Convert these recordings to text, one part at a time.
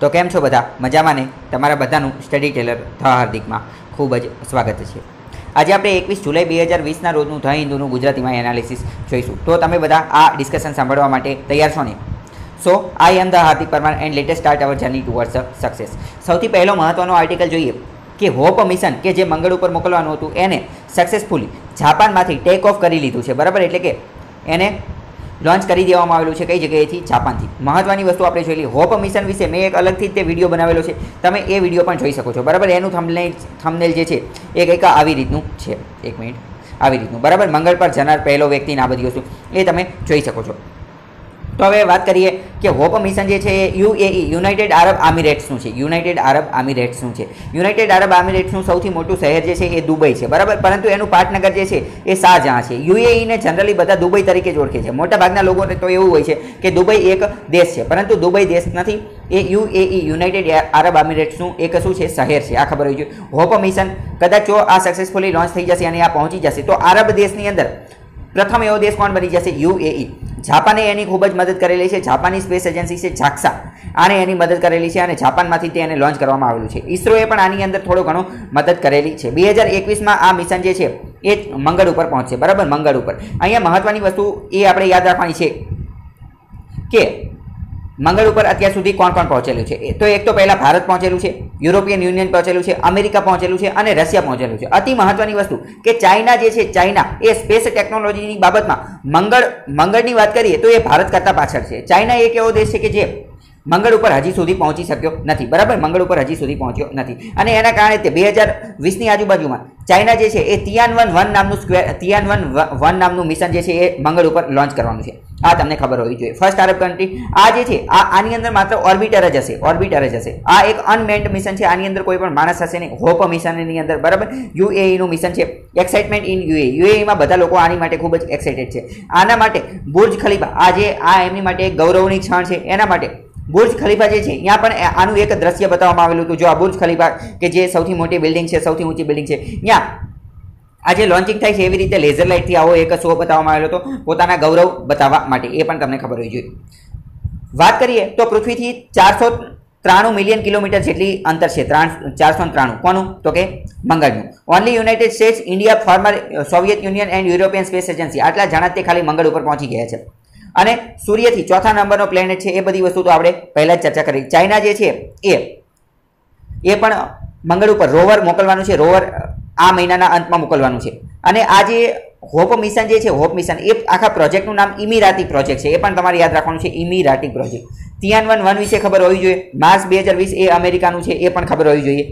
तो केम छो बधा मजामां ने तमारा बधानुं स्टडी टेलर ध हार्दिकमां खूब ज स्वागत है। आज आपणे 21 जुलाई 2020 ना रोजनुं ध हिंदूनुं गुजरातीमां एनालिसिस जोईशुं। तो तमे बधा आ डिस्कशन सांभळवा माटे तैयार छो ने? So I am the Hardik Parmar and latest start our journey towards success. सौथी पहलो महत्वनो आर्टिकल जोईए कि होप मिशन के जे मंगळ उपर मोकलवानुं हतुं एने सक्सेसफुली जापानमांथी टेक ऑफ करी लीधुं छे, बराबर। एटले के एने लॉन्च करी देवामां आवेलुं छे। कई जग्याएथी? जापानथी। महत्वनी वस्तु आपणे जोई लईए। होप मिशन विषे मैं एक अलगथी ते विडियो बनावेलो छे, तमे ए विडियो पण जोई शको छो, बराबर। एनुं थंबनेल जे छे ए कंईक आवी रीतनुं छे। एक मिनिट, आवी रीतनुं, बराबर। मंगळ पर जनार पहलो व्यक्ति ने आ बधी वस्तु ए तमे जोई शको छो। तो हवे बात करिए कि होप मिशन जे छे यूएई यूनाइटेड अरब एमिरेट्सनुं छे। यूनाइटेड अरब एमिरेट्सनुं छे। यूनाइटेड अरब एमिरेट्सनुं सौथी मोटुं शहेर जे छे ए दुबई छे, बराबर। परंतु एनुं पाटनगर जे छे ए शाहजहां छे। यूएई ने जनरली बधा दुबई तरीके ज ओळखे छे। मोटा भागना लोकोने तो एवुं होय छे कि दुबई एक देश छे, परंतु दुबई देश नथी। ए यूएई यूनाइटेड अरब एमिरेट्सनुं एक शुं छे? शहेर छे। आ खबर होवी जोईए। होप मिशन कदाच जो आ सक्सेसफुली लॉन्च थई जशे अने आ पहोंची जशे तो अरब देशनी अंदर प्रथम एवो देश कोण बनी जशे? यूएई। जापाने एनी खूब ज मदद करेली है। जापानी स्पेस एजेंसी से जाक्सा आने एनी मदद करेली है और जापानमांथी तेने लॉन्च करवामां आवेलुं छे। इसरोए पण आनी अंदर थोड़ो घणो मदद करेली है। 2021 में आ मिशन जे छे ए मंगळ उपर पहोंचशे, बराबर। मंगळ उपर अहींया महत्वनी वस्तु ए आपणे याद राखवानी छे के मंगळ उपर अत्यार सुधी कोण कोण पहोंचेलुं छे। तो एक तो पहला भारत पहोंचेलुं छे, यूरोपियन यूनियन पहोंचेलुं छे, अमेरिका पहोंचेलुं छे अने रशिया पहोंचेलुं छे। अति महत्वनी वस्तु के चाइना जे छे, चाइना ए स्पेस टेक्नोलॉजीनी बाबतमां मंगळनी वात करीए तो ए भारत करता पाछळ छे। चाइना एक एवो देश छे के जे मंगळ उपर हजी सुधी पहोंची शक्यो नथी, बराबर। मंगळ उपर हजी सुधी पहोंच्यो नथी अने एना कारणे ते 2020 ની આજુબાજુમાં ચાઇના જે છે એ तियानवन नामનું મિશન જે છે એ મંગળ ઉપર લોન્ચ કરવાનું છે। આ તમને ખબર હોવી જોઈએ। ફર્સ્ટ અરબ કન્ટ્રી આ જે છે આની અંદર માત્ર ઓર્બિટર જ હશે, ઓર્બિટર જ હશે। આ એક અનમેન્ડ મિશન છે, આની અંદર કોઈ પણ માણસ હશે નહીં। હોપ મિશનની અંદર, બરાબર। યુએઈ નું મિશન છે। Excitement in UAE. યુએઈ માં બધા લોકો આની માટે ખૂબ જ એક્સાઇટેડ છે। આના માટે બુર્જ ખલીફા આ જે આ એમની માટે એક ગૌરવની ક્ષણ છે। એના માટે बुर्ज खलीफा जे छे यहाँ पण आनु एक दृश्य बताववामां आवेलुं हतुं। जो आ बुर्ज खलीफा के जे सौथी मोटी बिल्डिंग छे, सौथी ऊंची बिल्डिंग छे, यहाँ आज लॉन्चिंग थाय छे एवी रीते लेजर लाइट थी आवो एक शो बताववामां आवेलो हतो पोताना गौरव बताववा माटे। ए पण तमने खबर होवी जोईए। वात करीए तो पृथ्वीथी 493 मिलियन किलोमीटर जेटली अंतर छे। 493 कोनु? तो के मंगळनुं। Only United States, India, former Soviet Union and European Space Agency आटला जणा ते खाली मंगळ उपर पहोंची गया छे। અને સૂર્યથી ચોથા નંબરનો પ્લેનેટ છે એ બધી વસ્તુ તો આપણે પહેલા જ ચર્ચા કરી। ચાઇના જે છે એ પણ મંગળ ઉપર રોવર મોકલવાનું છે। રોવર આ મહિનાના અંતમાં મોકલવાનું છે। અને આ જે હોપ મિશન જે છે, હોપ મિશન એ આખા પ્રોજેક્ટનું નામ ઇમિરાતી પ્રોજેક્ટ છે। એ પણ તમારે યાદ રાખવાનું છે, ઇમિરાતી પ્રોજેક્ટ। Tianwen-1 વિશે ખબર હોવી જોઈએ। માર્ચ 2020 એ અમેરિકાનું છે, એ પણ ખબર હોવી જોઈએ।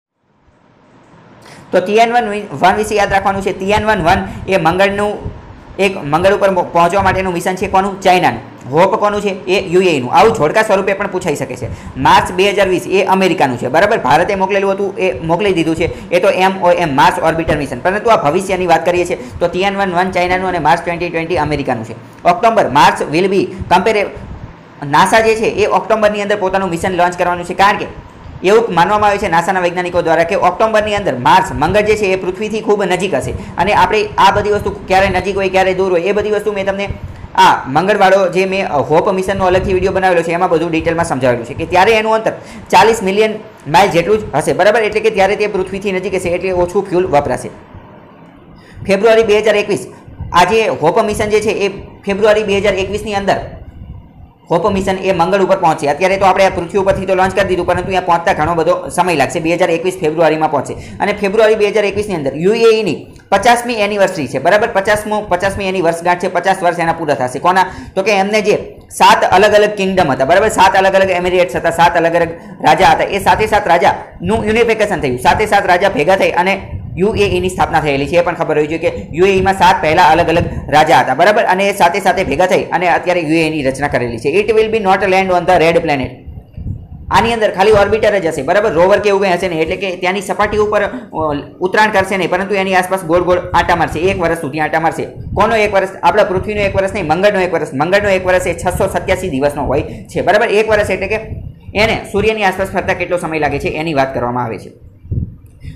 તો Tianwen-1 વિશે યાદ રાખવાનું છે। Tianwen-1 એ મંગળનું एक मंगळ पर पहुंचवा माटेनुं मिशन छे। कोनु? चाइनानुं। होप कोनु छे? ए यूएईनुं। आवुं झोडका स्वरूपे पण पूछाई शके छे। मार्च 2020 ए अमेरिकानुं छे, बराबर। भारते मोकलेलुं हतुं ए मोकली दीधुं छे। ए तो MOM मार्स ऑर्बिटर मिशन। परंतु आ भविष्यनी वात करीए छे तो Tianwen-1 चाइनानुं अने मार्च 2020 अमेरिकानुं छे। October March will be comparable. NASA जे छे ए ऑक्टोबरनी अंदर पोतानुं मिशन लॉन्च करवानुं छे, कारण के એવું માનવામાં આવે છે નાસાના વૈજ્ઞાનિકો દ્વારા કે ઓક્ટોબરની અંદર માર્સ મંગળ જે છે એ પૃથ્વીથી ખૂબ નજીક હશે। અને આપણે આ બધી વસ્તુ ક્યારે નજીક હોય ક્યારે દૂર હોય એ બધી વસ્તુ મેં તમને આ મંગળવાળો જે મેં હોપ મિશનનો અલગથી વિડીયો બનાવેલો છે એમાં બધું ડિટેલમાં સમજાવેલું છે કે ત્યારે એનું અંતર 40 મિલિયન માઇલ જેટલું જ હશે, બરાબર। એટલે કે ત્યારે તે પૃથ્વીથી નજીક હશે એટલે ઓછું ફ્યુલ વપરાશે। ફેબ્રુઆરી 2021 આ જે હોપ મિશન જે છે એ ફેબ્રુઆરી 2021 ની અંદર होप मिशन ए मंगळ उपर पहुंचे। अत्यारे तो आपणे पृथ्वी उपरथी तो लॉन्च कर दीधुं, परंतु यहाँ पहुंचता घणो बधो समय लागशे। 2021 फेब्रुआरी में पहुंचे और फेब्रुआरी 2021 ની અંદર यूएई ની 50મી एनिवर्सरी है, बराबर। 50મી एनी वर्षगांठ है। 50 वर्ष एना पूरा थशे। कोना? तो कि एमने जे 7 अलग अलग किंगडम हता, बराबर। 7 अलग अलग एमिरेट्स हता, 7 अलग अलग राजा हता। ए साथे साथ राजानुं यूनिफिकेशन थयुं। साथे साथ राजा भेगा थई अने यूएई ની સ્થાપના થયેલી છે। એ પણ ખબર હોવી જોઈએ કે यूएई માં 7 પહેલા અલગ અલગ રાજા હતા, બરાબર। અને સાથે સાથે ભેગા થઈ અને અત્યારે यूएई ની રચના કરેલી છે। It will be not land on the red planet. આની અંદર ખાલી ઓર્બિટર જ હશે, બરાબર। રોવર કે એવું કંઈ હશે નહીં, એટલે કે ત્યાંની સપાટી ઉપર ઉતરાણ કરશે નહીં, પરંતુ એની આસપાસ ગોળ ગોળ આંટા મારશે। 1 વર્ષ સુધી આંટા મારશે। કોનો 1 વર્ષ? આપણા પૃથ્વીનો 1 વર્ષ નહીં, મંગળનો 1 વર્ષ। મંગળનો 1 વર્ષ એ 687 દિવસનો હોય છે, બરાબર। 1 વર્ષ એટલે કે એને સૂર્યની આસપાસ ફરતા કેટલો સમય લાગે છે એની વાત કરવામાં આવે છે।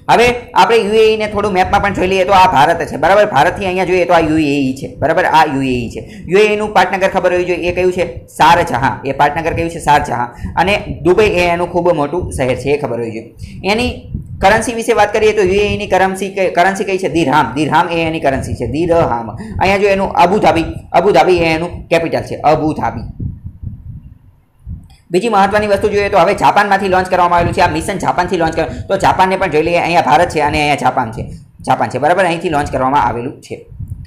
હવે આપણે યુએઈ ને થોડું મેપમાં પણ જોઈ લઈએ તો આ ભારત છે, બરાબર. ભારતથી અહીંયા જોઈએ તો આ યુએઈ છે, બરાબર. આ યુએઈ છે. યુએઈ નું પાટનગર ખબર હોવી જોઈએ, એ કયું છે? શારજાહ. એ પાટનગર કયું છે? શારજાહ. અને દુબઈ એ એનું ખૂબ મોટું શહેર છે, એ ખબર હોવી જોઈએ. એની કરન્સી વિશે વાત કરીએ તો યુએઈ ની કરન્સી કઈ છે? દિરહામ. દિરહામ એ એની કરન્સી છે, દિરહામ. અહીંયા જો એનું અબુધાબી એ એનું કેપિટલ છે, અબુધાબી. બીજી મહત્વની વસ્તુ જોઈએ તો હવે જાપાનમાંથી લોન્ચ કરવામાં આવેલું છે આ મિશન, જાપાનથી લોન્ચ કર્યું. તો જાપાનને પણ જોઈ લઈએ. અહીંયા ભારત છે અને અહીંયા જાપાન છે, બરાબર. અહીંથી લોન્ચ કરવામાં આવેલું છે.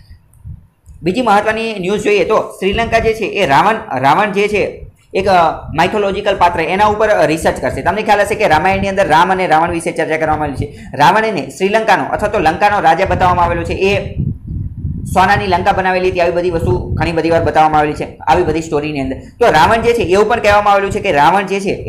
બીજી મહત્વની ન્યૂઝ જોઈએ તો શ્રીલંકા જે છે એ રાવણ જે છે એક માઇથોલોજીકલ પાત્ર, એના ઉપર રિસર્ચ કરશે. તમને ખ્યાલ હશે કે રામાયણની અંદર રામ અને રાવણ વિશે ચર્ચા કરવામાં આવી છે. રાવણને શ્રીલંકાનો અથવા તો લંકાનો રાજા બતાવવામાં આવેલો છે. એ સોનાની લંકા બનાવેલી હતી, આવી બધી વસ્તુ ઘણી બધી વાર બતાવવામાં આવેલી છે આવી બધી સ્ટોરીની અંદર. તો રાવણ જે છે એવું પણ કહેવામાં આવેલું છે કે રાવણ જે છે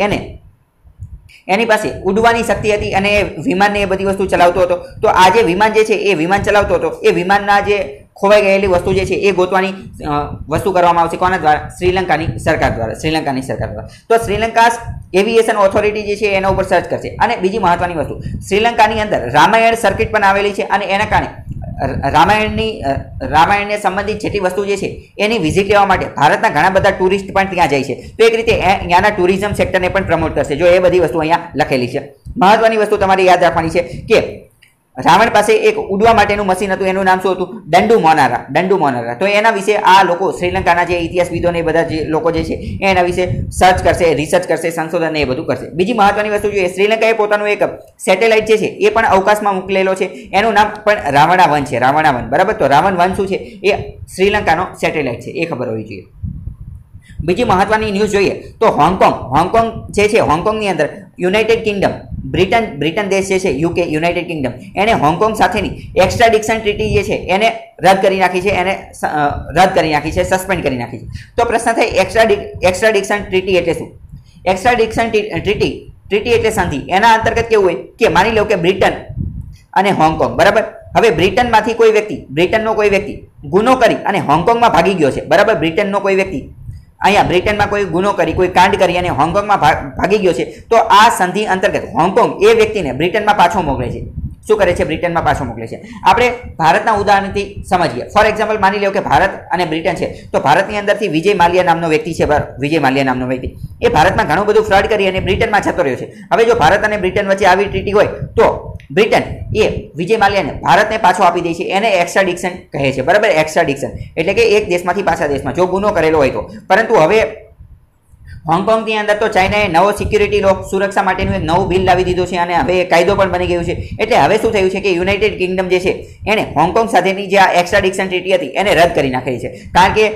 એની પાસે ઉડવાની શક્તિ હતી અને વિમાનને એ બધી વસ્તુ ચલાવતો હતો. તો આ જે વિમાન જે છે એ વિમાન ચલાવતો હતો, એ વિમાનના જે ખોવાઈ ગયેલી વસ્તુ જે છે એ ગોતવાની વસ્તુ કરવામાં આવશે. કોના દ્વારા? શ્રીલંકાની સરકાર દ્વારા. તો શ્રીલંકા એવિએશન ઓથોરિટી જે છે એના ઉપર સર્ચ કરશે. અને બીજી મહત્વની વસ્તુ, શ્રીલંકાની અંદર રામાયણ સર્કિટ પણ આવેલી છે અને એના કારણે રામાયણને સંબંધિત જેટલી વસ્તુ જે છે એની વિઝિટ લેવા માટે ભારતના ઘણા બધા ટુરિસ્ટ પણ ત્યાં જાય છે. તો એક રીતે ત્યાંના ટુરિઝમ સેક્ટરને પણ પ્રમોટ કરશે જો એ બધી વસ્તુ અહીંયા લખેલી છે. મહત્વની વસ્તુ તમારે યાદ રાખવાની છે કે રાવણ પાસે એક ઉડવા માટેનું મશીન હતું, એનું નામ શું હતું? દંડુ મોનારા. તો એના વિશે આ લોકો શ્રીલંકાના જે ઇતિહાસવિદો ને બધા જે લોકો જે છે એના વિશે સર્ચ કરશે, રિસર્ચ કરશે, સંશોધન એ બધું કરશે. બીજી મહત્વની વસ્તુ જોઈએ, શ્રીલંકાએ પોતાનું એક સેટેલાઇટ જે છે એ પણ અવકાશમાં મોકલેલો છે. એનું નામ પણ રાવણા-1 છે, રાવણા-1, બરાબર. તો રાવણ-1 શું છે? એ શ્રીલંકાનો સેટેલાઇટ છે, એ ખબર હોવી જોઈએ. બીજી મહત્વની ન્યૂઝ જોઈએ તો હોંગકોંગ જે છે, હોંગકોંગની અંદર યુનાઇટેડ કિંગડમ, બ્રિટન દેશ જે છે, યુકે, યુનાઇટેડ કિંગડમ, એને હોંગકોંગ સાથેની એક્સ્ટ્રાડિક્શન ટ્રીટી જે છે એને રદ કરી નાખી છે, સસ્પેન્ડ કરી નાખી છે. તો પ્રશ્ન થાય એક્સ્ટ્રાડિક્શન ટ્રીટી એટલે શું? એક્સ્ટ્રાડિક્શન ટ્રીટી એટલે સંધિ. એના અંતર્ગત કેવું હોય કે માની લો કે બ્રિટન અને હોંગકોંગ, બરાબર. હવે બ્રિટનનો કોઈ વ્યક્તિ ગુનો કરી અને હોંગકોંગમાં ભાગી ગયો છે, બરાબર. બ્રિટનનો કોઈ વ્યક્તિ અહીંયા બ્રિટનમાં કોઈ ગુનો કરી, કોઈ કાંડ કરી અને હોંગકોંગમાં ભાગી ગયો છે. તો આ સંધિ અંતર્ગત હોંગકોંગ એ વ્યક્તિને બ્રિટનમાં પાછો મોકલે છે. શું કરે છે? બ્રિટનમાં પાછો મોકલે છે. આપણે ભારતના ઉદાહરણથી સમજીએ. ફોર એક્ઝામ્પલ માની લો કે ભારત અને બ્રિટન છે. તો ભારતની અંદરથી વિજય માલ્યા નામનો વ્યક્તિ છે, વિજય માલ્યા નામનો વ્યક્તિ, એ ભારતમાં ઘણું બધું ફ્રોડ કરી અને બ્રિટનમાં જતો રહ્યો છે. હવે જો ભારત અને બ્રિટન વચ્ચે આવી ટ્રીટી હોય તો બ્રિટન એ વિજય માલ્યાને ભારતને પાછો આપી દે છે. એને એક્સ્ટ્રાડિક્શન કહે છે, બરાબર. એક્સ્ટ્રાડિક્શન એટલે કે એક દેશમાંથી પાછા દેશમાં જો ગુનો કરેલો હોય તો. પરંતુ હવે હોંગકોંગની અંદર તો ચાઇનાએ નવો સિક્યુરિટી લો, સુરક્ષા માટેનું એક નવું બિલ લાવી દીધું છે અને હવે કાયદો પણ બની ગયું છે. એટલે હવે શું થયું છે કે યુનાઇટેડ કિંગડમ જે છે એને હોંગકોંગ સાથેની જે આ એક્સ્ટ્રાડિક્શન ટ્રીટી હતી એને રદ કરી નાખેલી છે. કારણ કે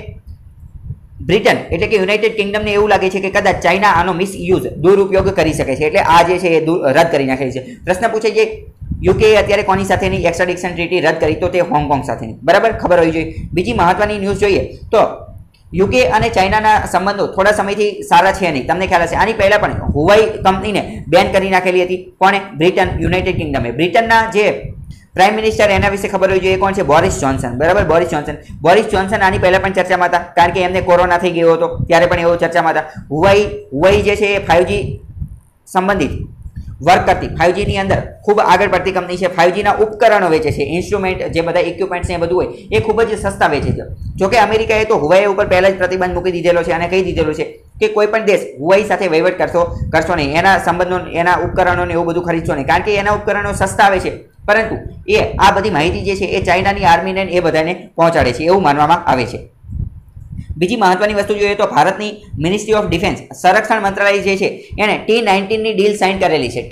બ્રિટન એટલે કે યુનાઇટેડ કિંગડમને એવું લાગે છે કે કદાચ ચાઇના આનો દુરુપયોગ કરી શકે છે. એટલે આ જે છે એ રદ કરી નાખેલી છે. પ્રશ્ન પૂછે છે યુકે અત્યારે કોની સાથેની એક્સ્ટ્રાડિક્શન ટ્રીટી રદ કરી? તો તે હોંગકોંગ સાથેની, બરાબર. ખબર હોવી જોઈએ. બીજી મહત્વની ન્યૂઝ જોઈએ તો યુકે અને ચાઇનાના સંબંધો થોડા સમયથી સારા છે નહીં. તમને ખ્યાલ હશે આની પહેલા પણ હુવાઈ કંપનીને બેન કરી નાખેલી હતી. કોણે? બ્રિટન, યુનાઇટેડ કિંગડમે. બ્રિટનના જે પ્રાઇમ મિનિસ્ટર એના વિશે ખબર હોવી જોઈએ, કોણ છે? બોરિસ જોન્સન, બરાબર. બોરિસ જોન્સન આની પહેલા પણ ચર્ચામાં હતા કારણ કે એમને કોરોના થઈ ગયો હતો ત્યારે પણ એવો ચર્ચામાં હતા. હુવાઈ જે છે એ 5G સંબંધિત વર્ક કરતી, 5G ની અંદર ખૂબ આગળ પડતી કંપની છે. 5G ના ઉપકરણો વેચે છે, ઇન્સ્ટ્રુમેન્ટ જે બધા ઇક્વિપમેન્ટ્સ એ બધું હોય એ ખૂબ જ સસ્તા વેચે છે. જોકે અમેરિકાએ તો હુવાઈ ઉપર પહેલા જ પ્રતિબંધ મૂકી દીધેલો છે અને કહી દીધેલું છે કે કોઈ પણ દેશ હુવાઈ સાથે વહીવટ કરશો નહીં, એના સંબંધો, એના ઉપકરણોને એવું બધું ખરીદશો નહીં, કારણ કે એના ઉપકરણો સસ્તા આવે છે. પરંતુ એ આ બધી માહિતી જે છે એ ચાઇનાની આર્મીને એ બધાને પહોંચાડે છે એવું માનવામાં આવે છે. બીજી મહત્વની વસ્તુ જોઈએ તો ભારતની મિનિસ્ટ્રી ઓફ ડિફેન્સ, સંરક્ષણ મંત્રાલય જે છે એને T-19 ની ડીલ સાઇન કરેલી છે.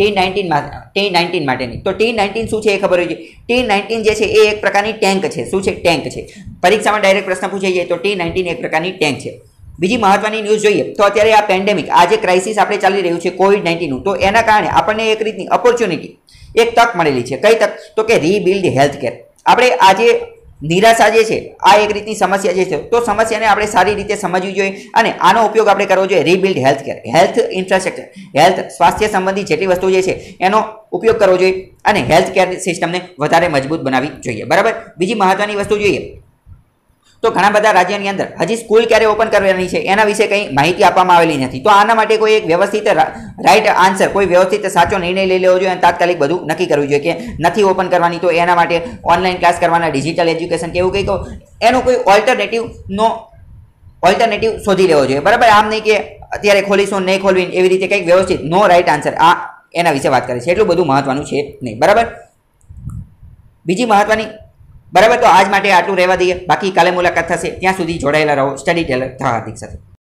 T-19 માટેની. તો T-19 શું છે એ ખબર હોય છે. T-19 જે છે એ એક પ્રકારની ટેન્ક છે. શું છે? ટેન્ક છે. પરીક્ષામાં ડાયરેક્ટ પ્રશ્ન પૂછાઈ જાય તો T-19 એક પ્રકારની ટેન્ક છે. બીજી મહત્વની ન્યૂઝ જોઈએ તો અત્યારે આ પેન્ડેમિક, આ જે ક્રાઇસિસ આપણે ચાલી રહ્યું છે COVID-19 નું, તો એના કારણે આપણને એક રીતની ઓપોર્ચ્યુનિટી, એક તક મળેલી છે. કઈ તક? તો કે રીબિલ્ડ હેલ્થ કેર. આપણે આજે નિરાશા જે છે આ એક રીતની સમસ્યા જે છે, તો સમસ્યાને આપણે સારી રીતે સમજવી જોઈએ અને આનો ઉપયોગ આપણે કરવો જોઈએ. Rebuild health care, health infrastructure, health સ્વાસ્થ્ય સંબંધિત જેટલી વસ્તુ જે છે એનો ઉપયોગ કરવો જોઈએ અને હેલ્થ કેર સિસ્ટમને વધારે મજબૂત બનાવવી જોઈએ, બરાબર. બીજી મહત્વની વસ્તુ જોઈએ તો ઘણા બધા રાજ્યની અંદર હજી સ્કૂલ ક્યારે ઓપન કરવાની છે એના વિશે કંઈ માહિતી આપવામાં આવેલી નથી. તો આના માટે કોઈ એક વ્યવસ્થિત રાઈટ આન્સર, કોઈ વ્યવસ્થિત સાચો નિર્ણય લઈ લેવો જોઈએ અને તાત્કાલિક બધું નક્કી કરવું જોઈએ કે નથી ઓપન કરવાની, તો એના માટે ઓનલાઈન ક્લાસ કરવાના, ડિજિટલ એજ્યુકેશન કે એવું કંઈ, તો એનો કોઈ ઓલ્ટરનેટિવ શોધી લેવો જોઈએ. બરાબર, આમ નહીં કે અત્યારે ખોલીશું નહીં ખોલવી એવી રીતે કંઈક વ્યવસ્થિત નો રાઈટ આન્સર, આ એના વિશે વાત કરે છે. એટલું બધું મહત્વનું છે નહીં. બરાબર, બીજી મહત્વની, બરાબર, તો આજ માટે આટલું રહેવા દઈએ. બાકી કાલે મુલાકાત થશે. ત્યાં સુધી જોડાયેલા રહો સ્ટડી ટેલર હાર્દિક સાથે.